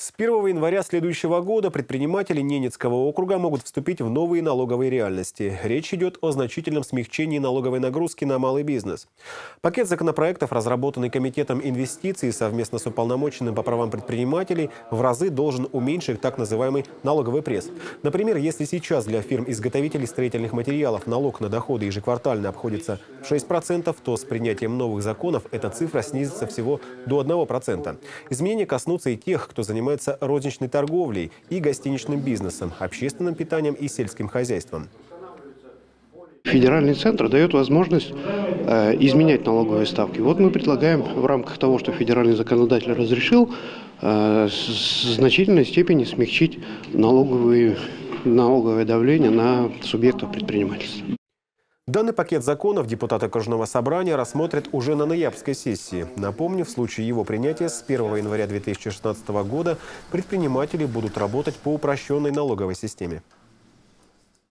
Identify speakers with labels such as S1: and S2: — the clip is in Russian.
S1: С 1 января следующего года предприниматели Ненецкого округа могут вступить в новые налоговые реальности. Речь идет о значительном смягчении налоговой нагрузки на малый бизнес. Пакет законопроектов, разработанный Комитетом инвестиций совместно с уполномоченным по правам предпринимателей, в разы должен уменьшить так называемый налоговый пресс. Например, если сейчас для фирм-изготовителей строительных материалов налог на доходы ежеквартально обходится в 6%, то с принятием новых законов эта цифра снизится всего до 1%. Изменения коснутся и тех, кто занимается розничной торговлей и гостиничным бизнесом, общественным питанием и сельским хозяйством.
S2: Федеральный центр дает возможность изменять налоговые ставки. Вот мы предлагаем в рамках того, что федеральный законодатель разрешил, в значительной степени смягчить налоговое давление на субъектов предпринимательства.
S1: Данный пакет законов депутаты Окружного собрания рассмотрят уже на ноябрьской сессии. Напомню, в случае его принятия с 1 января 2016 года предприниматели будут работать по упрощенной налоговой системе.